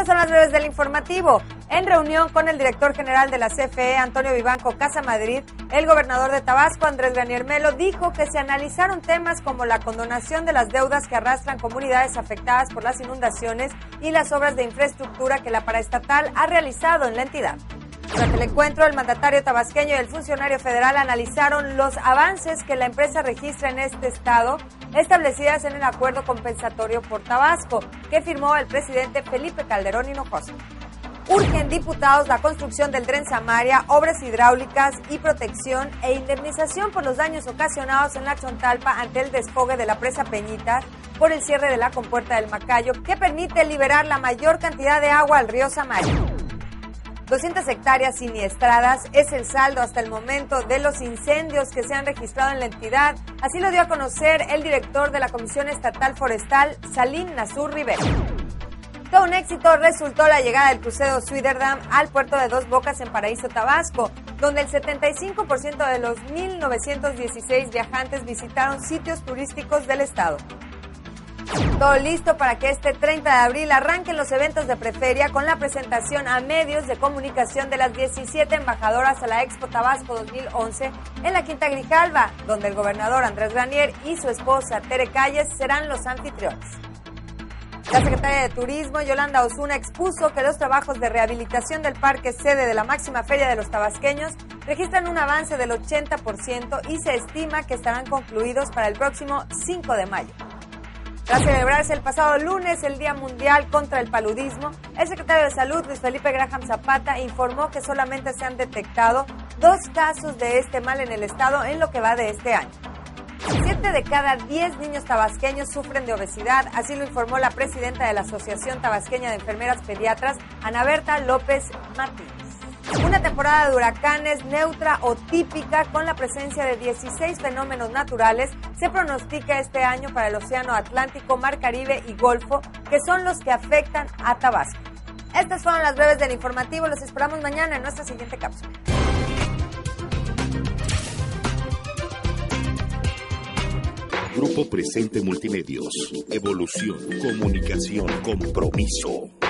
Estas son las breves del informativo. En reunión con el director general de la CFE, Antonio Vivanco Casamadrid, el gobernador de Tabasco, Andrés Granier Melo, dijo que se analizaron temas como la condonación de las deudas que arrastran comunidades afectadas por las inundaciones y las obras de infraestructura que la paraestatal ha realizado en la entidad. Durante el encuentro, el mandatario tabasqueño y el funcionario federal analizaron los avances que la empresa registra en este estado, establecidas en el acuerdo compensatorio por Tabasco, que firmó el presidente Felipe Calderón Hinojosa. Urgen diputados la construcción del Tren Samaria, obras hidráulicas y protección e indemnización por los daños ocasionados en la Chontalpa ante el desfogue de la presa Peñitas por el cierre de la compuerta del Macayo, que permite liberar la mayor cantidad de agua al río Samaria. 200 hectáreas siniestradas es el saldo hasta el momento de los incendios que se han registrado en la entidad. Así lo dio a conocer el director de la Comisión Estatal Forestal, Salim Nasur Rivera. Todo un éxito resultó la llegada del crucero Sweeterdam al puerto de Dos Bocas en Paraíso, Tabasco, donde el 75% de los 1,916 viajantes visitaron sitios turísticos del estado. Todo listo para que este 30 de abril arranquen los eventos de Preferia con la presentación a medios de comunicación de las 17 embajadoras a la Expo Tabasco 2011 en la Quinta Grijalva, donde el gobernador Andrés Granier y su esposa Tere Calles serán los anfitriones. La secretaria de Turismo, Yolanda Osuna, expuso que los trabajos de rehabilitación del parque sede de la máxima feria de los tabasqueños registran un avance del 80% y se estima que estarán concluidos para el próximo 5 de mayo. Tras celebrarse el pasado lunes el Día Mundial contra el Paludismo, el secretario de Salud, Luis Felipe Graham Zapata, informó que solamente se han detectado 2 casos de este mal en el estado en lo que va de este año. 7 de cada 10 niños tabasqueños sufren de obesidad, así lo informó la presidenta de la Asociación Tabasqueña de Enfermeras Pediatras, Ana Berta López Martínez. Una temporada de huracanes neutra o típica con la presencia de 16 fenómenos naturales se pronostica este año para el Océano Atlántico, Mar Caribe y Golfo, que son los que afectan a Tabasco. Estas fueron las breves del informativo. Los esperamos mañana en nuestra siguiente cápsula. Grupo Presente Multimedios. Evolución, comunicación, compromiso.